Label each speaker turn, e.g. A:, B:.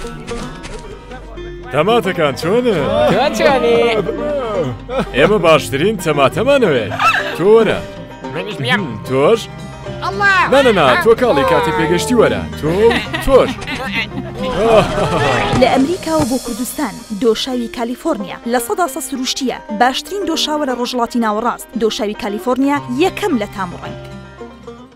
A: تەماتەکان چۆنە؟
B: چۆنی؟
A: ئێمە باشترین تەماتەمانەوێت. تۆ وەرە.
B: منیش میام.
A: تۆش؟ نانەنا تۆ کاڵی کاتی پێگەشتی وەرە. تۆش.
C: لە ئەمریکا و بۆ کوردستان دۆشاوی کالیفۆرنیا لە سەدا سروشتیە باشترین دۆشاوە لە ڕۆژهەڵاتی ناوەڕاست. دۆشاوی کالیفۆرنیا یەکەم لە تام و ڕەنگ.